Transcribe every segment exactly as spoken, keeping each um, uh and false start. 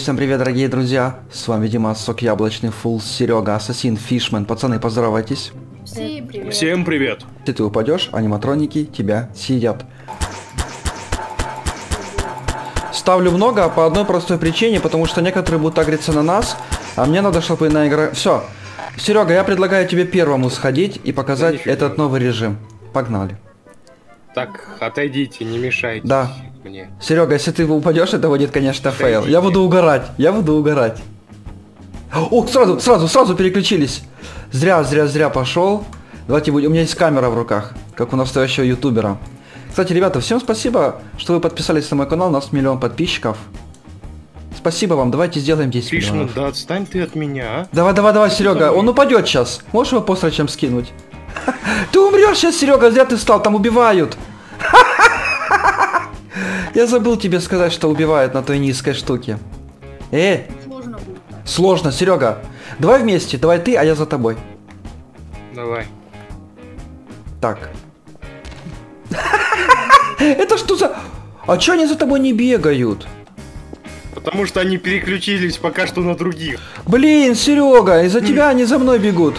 всем привет, дорогие друзья! С вами Димас, Сок Яблочный, Фулл, Серега, Ассасин, Фишмен. Пацаны, поздоровайтесь. Всем привет. Всем привет. Если ты упадешь, аниматроники тебя съедят. Ставлю много по одной простой причине, потому что некоторые будут агриться на нас, а мне надо, чтобы на игра... Все. Серега, я предлагаю тебе первому сходить и показать да этот новый режим. Погнали. Так, отойдите, не мешайте. Да. Мне. Серега, если ты упадешь, это будет, конечно, фейл. Я буду угорать. Я буду угорать. О, сразу, сразу, сразу переключились. Зря, зря, зря пошел. Давайте будем. У меня есть камера в руках, как у настоящего ютубера. Кстати, ребята, всем спасибо, что вы подписались на мой канал. У нас миллион подписчиков. Спасибо вам. Давайте сделаем десять Фишмен, миллионов. да отстань ты от меня, а? Давай, давай, давай, Серега. Он упадет сейчас. Можешь его посрачем скинуть? Ты умрешь сейчас, Серега. Зря ты встал. Там убивают. Я забыл тебе сказать, что убивают на той низкой штуке. Э! Сложно будет. Сложно, Серега. Давай вместе, давай ты, а я за тобой. Давай. Так. Это что за... А чё они за тобой не бегают? Потому что они переключились пока что на других. Блин, Серега, из-за тебя они за мной бегут.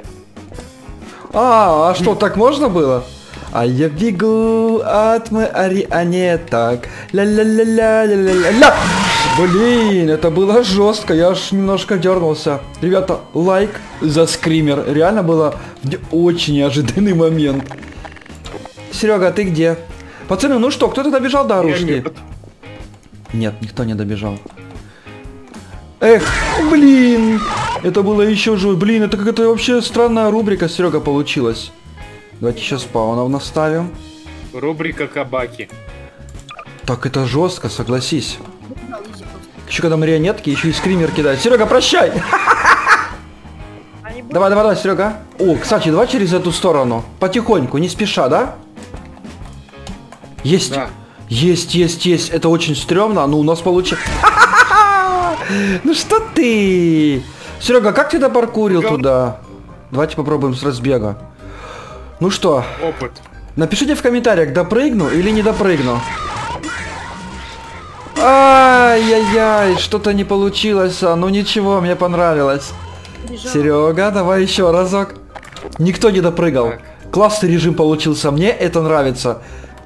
А, а что, так можно было? А я бегу от марионеток. Ля-ля-ля-ля-ля-ля-ля. Блин, это было жестко, я аж немножко дернулся. Ребята, лайк за скример. Реально было очень неожиданный момент. Серега, ты где? Пацаны, ну что, кто-то добежал до оружки? Нет, никто не добежал. Эх, блин, это было еще жуть. Блин, это какая-то вообще странная рубрика, Серега, получилась. Давайте сейчас спаунов наставим. Рубрика кабаки. Так это жестко, согласись. Еще когда марионетки, еще и скример кидают. Серега, прощай! Давай, давай, давай, Серега. О, кстати, давай через эту сторону. Потихоньку, не спеша, да? Есть. Да. Есть, есть, есть. Это очень стрёмно, но у нас получилось. Ну что ты? Серега, как ты допаркурил туда? Давайте попробуем с разбега. Ну что? Опыт. Напишите в комментариях, допрыгну или не допрыгну. Ай-яй-яй, что-то не получилось. А, ну ничего, мне понравилось. Бежал. Серега, давай еще разок. Никто не допрыгал. Так. Классный режим получился, мне это нравится.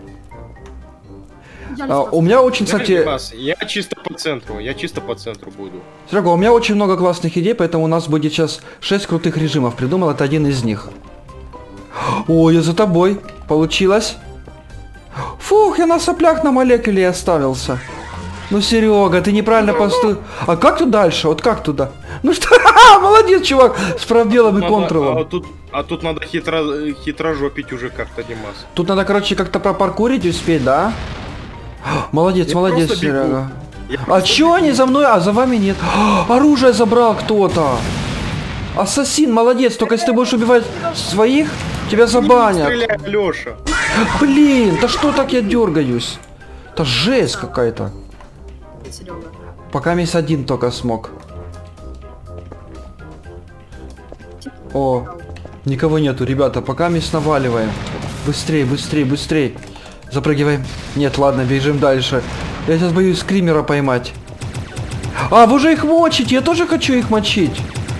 А, у меня очень, кстати... Я чисто по центру, я чисто по центру буду. Серега, у меня очень много классных идей, поэтому у нас будет сейчас шесть крутых режимов. Придумал, это один из них. Ой, я за тобой. Получилось. Фух, я на соплях на молекуле оставился. Ну, Серега, ты неправильно поступил. А как тут дальше? Вот как туда? Ну что? Молодец, чувак, с пробелом и контролом. А тут, а тут надо хитро, хитрожопить уже как-то, Димас. Тут надо, короче, как-то пропаркурить успеть, да? Молодец, я молодец, Серега. А чё они за мной? А за вами нет. Оружие забрал кто-то. Ассасин, молодец, только если ты будешь убивать своих, тебя забанят. Не стреляй, Лёша. Блин, да что так я дергаюсь? Это жесть какая-то. Пока есть один только смог. О, никого нету, ребята, пока мы наваливаем. Быстрей, быстрей, быстрей. Запрыгиваем. Нет, ладно, бежим дальше. Я сейчас боюсь скримера поймать. А, вы же их мочите, я тоже хочу их мочить.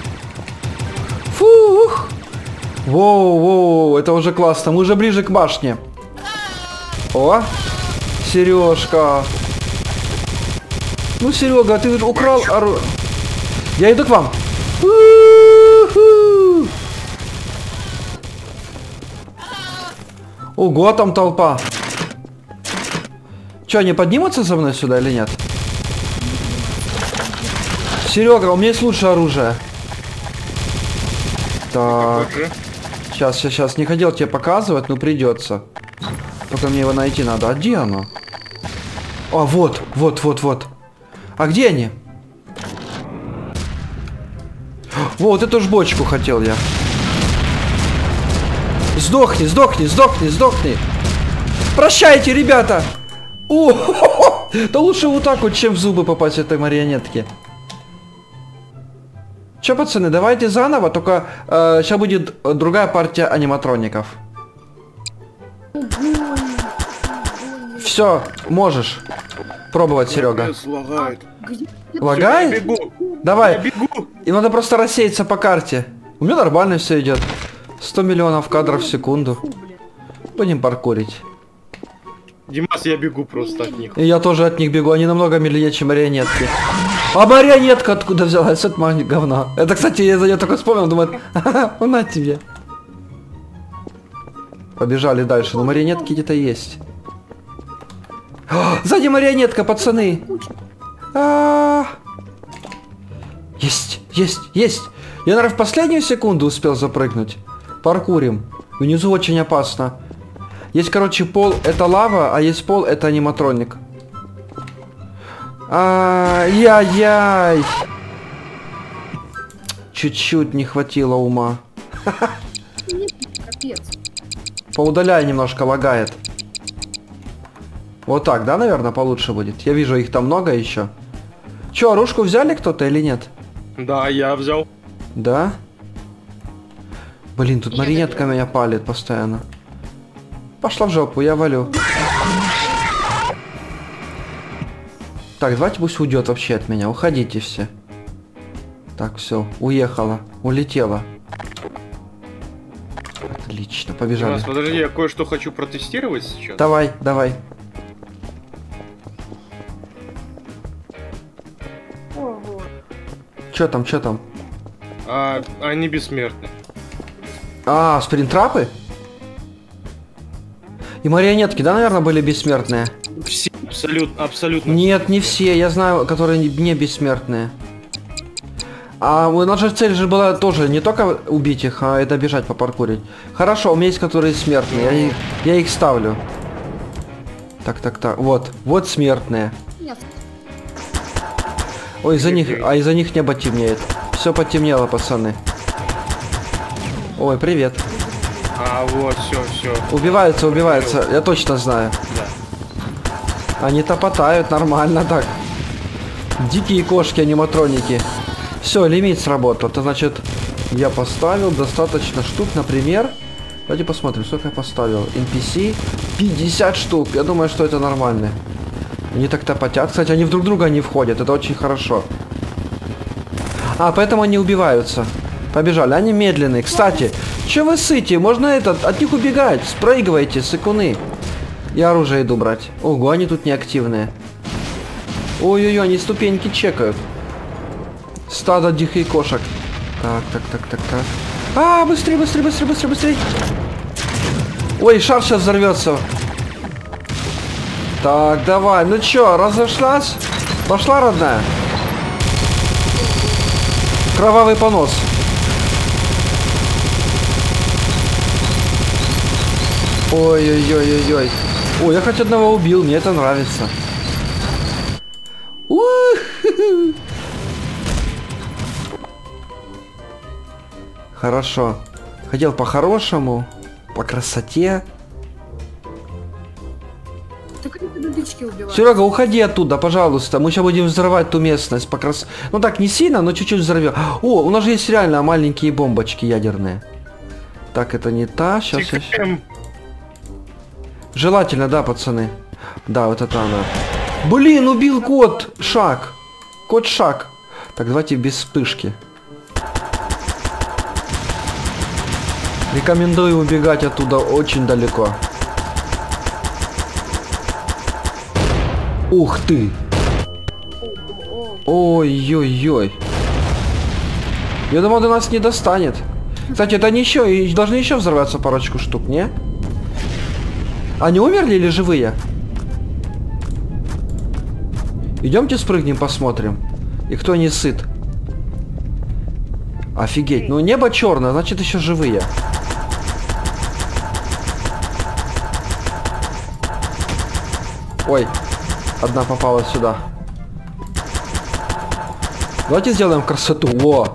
Фух. Воу, воу, это уже классно. Мы уже ближе к башне. О, Сережка. Ну, Серега, ты украл оружие. Я иду к вам. У-ху. Ого, там толпа. Че, они поднимутся за мной сюда или нет? Серега, у меня есть лучшее оружие. Так. Сейчас, сейчас, сейчас. Не хотел тебе показывать, но придется. Только мне его найти надо. А где оно? А, вот, вот, вот, вот. А где они? Вот эту ж бочку хотел я. Сдохни, сдохни, сдохни, сдохни. Прощайте, ребята. О, да лучше вот так вот, чем в зубы попасть этой марионетки. Че, пацаны, давайте заново, только э, сейчас будет другая партия аниматроников. Все, можешь пробовать, Серега. Лагает. Лагает? Я бегу. Давай. Я бегу. И надо просто рассеяться по карте. У меня нормально все идет. сто миллионов кадров в секунду. Будем паркурить. Димас, я бегу просто от них. И я тоже от них бегу. Они намного медленнее, чем марионетки. А марионетка откуда взялась? Это мать говна. Это, кстати, я за нее только вспомнил. Думаю, ха-ха, на тебе. Побежали дальше. Но марионетки где-то есть. О, сзади марионетка, пацаны. А-а-а. Есть, есть, есть. Я, наверное, в последнюю секунду успел запрыгнуть. Паркурим. Внизу очень опасно. Есть, короче, пол это лава, а есть пол это аниматроник. Ай-яй-яй. Чуть-чуть не хватило ума. Поудаляй немножко, лагает. Вот так, да, наверное, получше будет. Я вижу, их там много еще. Че, оружку взяли кто-то или нет? Да, я взял. Да? Блин, тут марионетка меня палит постоянно. Пошла в жопу, я валю. Так, давайте пусть уйдет вообще от меня. Уходите все. Так, все, уехала, улетела. Отлично, побежали. Димас, подожди, я кое-что хочу протестировать сейчас. Давай, давай. Чё там, чё там? А, они бессмертны. А, спринтрапы? И марионетки, да, наверное, были бессмертные? Все, абсолютно, абсолютно. Нет, не все. Я знаю, которые не, не бессмертные. А у нас же цель же была тоже не только убить их, а это бежать попаркурить. Хорошо, у меня есть которые смертные. Я, их- я их ставлю. Так, так, так. Вот, вот смертные. Нет. Ой, из-за них, а из-за них небо темнеет. Все потемнело, пацаны. Ой, привет. А, вот, все, все. Убиваются, убиваются. Я точно знаю. Да. Они топотают нормально так. Дикие кошки, аниматроники. Все, лимит сработал. Это значит, я поставил достаточно штук, например. Давайте посмотрим, сколько я поставил. эн пи си пятьдесят штук. Я думаю, что это нормально. Они так топотят. Кстати, они в друг друга не входят. Это очень хорошо. А, поэтому они убиваются. Побежали. Они медленные. Кстати, че вы сыте? Можно этот, от них убегать. Спрыгивайте, сыкуны. Я оружие иду брать. Ого, они тут неактивные. Ой-ой-ой, они ступеньки чекают. Стадо диких кошек. Так, так, так, так, так. А, быстрее, быстрее, быстрее, быстрее, быстрее. Ой, шар сейчас взорвется. Так, давай. Ну чё, разошлась? Пошла, родная? Кровавый понос. Ой-ой-ой-ой-ой. Ой, я хоть одного убил, мне это нравится. У-ху-ху. Хорошо. Хотел по-хорошему, по красоте. Так они когда дычки убивают. Серега, уходи оттуда, пожалуйста. Мы сейчас будем взрывать ту местность по крас... Ну так, не сильно, но чуть-чуть взорвем. О, у нас же есть реально маленькие бомбочки ядерные. Так, это не та. Сейчас, сейчас. Желательно, да, пацаны. Да, вот это она. Блин, убил кот. Шаг. Кот шаг. Так, давайте без вспышки. Рекомендую убегать оттуда очень далеко. Ух ты. Ой-ой-ой. Я думал, до нас не достанет. Кстати, это они еще, и должны еще взорваться парочку штук, не? Они умерли или живые? Идемте спрыгнем, посмотрим. И кто не сыт. Офигеть, ну небо черное, значит еще живые. Ой, одна попала сюда. Давайте сделаем красоту. Во!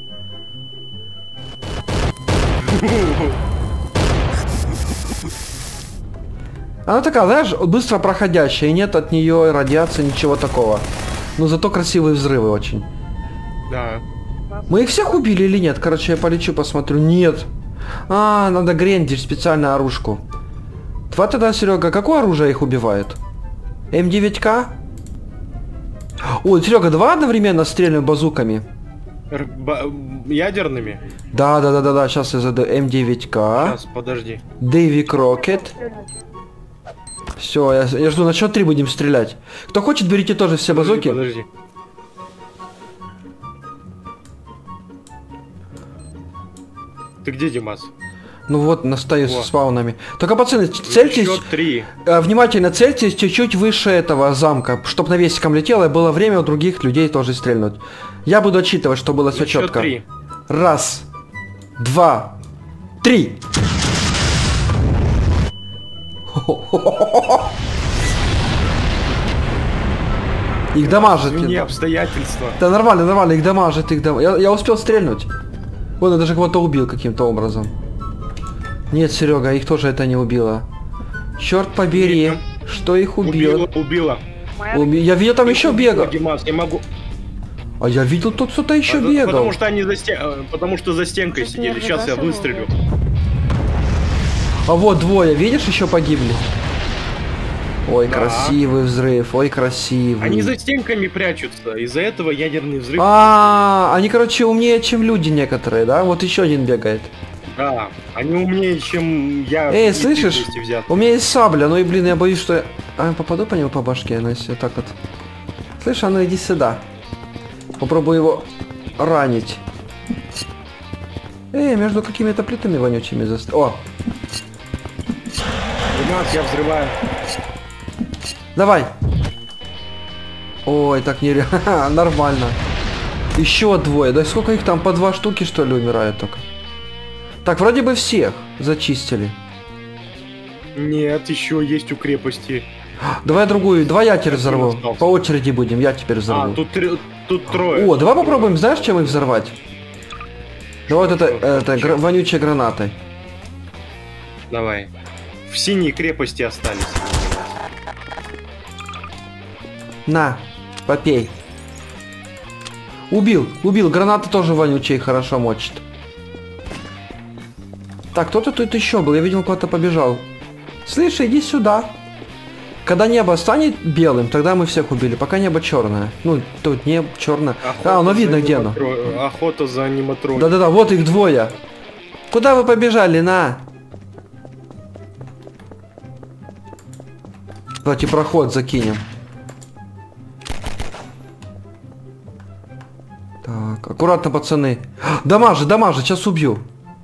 Она такая, знаешь, быстро проходящая, и нет от нее радиации, ничего такого. Но зато красивые взрывы очень. Да. Мы их всех убили или нет? Короче, я полечу, посмотрю. Нет. А, надо грендить специальную оружку. Два тогда, Серега, какое оружие их убивает? эм девять ка? Ой, Серега, два одновременно стреляем базуками. Р- ба- ядерными? Да, да, да, да, да, сейчас я задаю эм девять ка. Сейчас, подожди. Дэвик Рокет. Все, я, я жду, на счет три будем стрелять. Кто хочет, берите тоже все базуки. Подожди. Ты где, Димас? Ну вот, на стою Во. с спаунами. Только, пацаны, цельтесь, Счет три. э, внимательно цельтесь чуть-чуть выше этого замка, чтобы навесиком летело, и было время у других людей тоже стрельнуть. Я буду отсчитывать, что было все На счет четко. три. Раз, два, три. Их дамажит. Не обстоятельства. Да нормально, нормально, их дамажит, их дамажит. Я, я успел стрельнуть. Вон, я даже кого-то убил каким-то образом. Нет, Серега, их тоже это не убило. Черт побери, Нет. что их убило? Убила, убила. Уби- Я видел, там еще бегал. Димас, я могу. А я видел, тут кто-то еще Потому- бегал. Потому что они за стен... э, потому что за стенкой Чуть сидели. не Сейчас я зашел. выстрелю. А вот двое, видишь, еще погибли. Ой, Да. красивый взрыв, ой, красивый. Они за стенками прячутся. Из-за этого ядерный взрыв. А, они, короче, умнее, чем люди некоторые, да? Вот еще один бегает. Да, они умнее, чем я. Эй, и ты слышишь? вместе взятые. У меня есть сабля, ну и, блин, я боюсь, что я а, попаду по нему по башке, ну если так вот. Слышь, а ну иди сюда. Попробую его ранить. Эй, между какими-то плитами вонючими заст... О, Димас, я взрываю. давай. Ой, так нереально. Нормально. Еще двое. Да сколько их там? По два штуки, что ли, умирают только? Так, вроде бы всех зачистили. Нет, еще есть у крепости. Давай другую. Два я теперь Один взорву. остался. По очереди будем. Я теперь взорву. А, тут, три- тут трое. О, давай попробуем, знаешь, чем их взорвать? Давай вот это, это гра- вонючей гранатой. Давай. В синей крепости остались. На, попей. Убил, убил. Граната тоже вонючая и хорошо мочит. Так, кто-то тут еще был. Я видел, куда-то побежал. Слышь, иди сюда. Когда небо станет белым, тогда мы всех убили. Пока небо черное. Ну, тут небо черное. А, оно за видно, где оно. аниматро- Охота за аниматроником. Да-да-да, вот их двое. Куда вы побежали, на? Давайте проход закинем. Так, аккуратно, пацаны. Дамажи, дамажи, сейчас убью.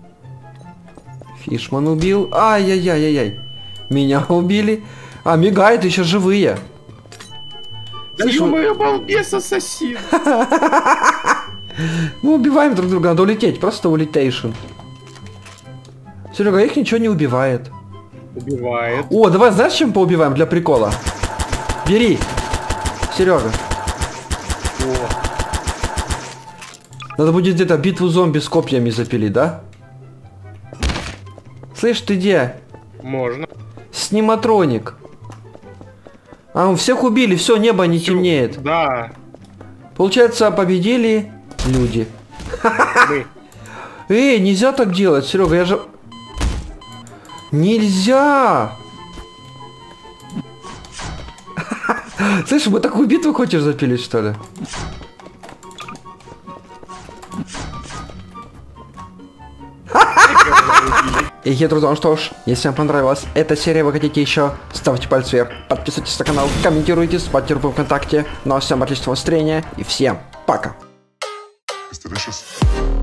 Фишман убил. Ай-яй-яй-яй-яй. Меня убили. А, мигает, еще живые. Да Слышь, ё-моё, балбес ассасин. Мы убиваем друг друга, надо улететь, просто улетейшн. Серега, их ничего не убивает. Убивает. О, давай знаешь, чем поубиваем для прикола? Бери. Серега. О, Надо будет где-то битву зомби с копьями запилить, да? Слышь, ты где? можно. Сниматроник. А, мы всех убили, все, небо не Всё, темнеет. Да, Получается, победили люди. мы. Эй, нельзя так делать, Серега, я же... Нельзя! Слышь, мы такую битву хочешь запилить, что ли? И, друзья, ну что ж, если вам понравилась эта серия, вы хотите еще, ставьте пальцы вверх, подписывайтесь на канал, комментируйте, ставьте группу ВКонтакте. Ну а всем отличного настроения и всем пока! It's delicious.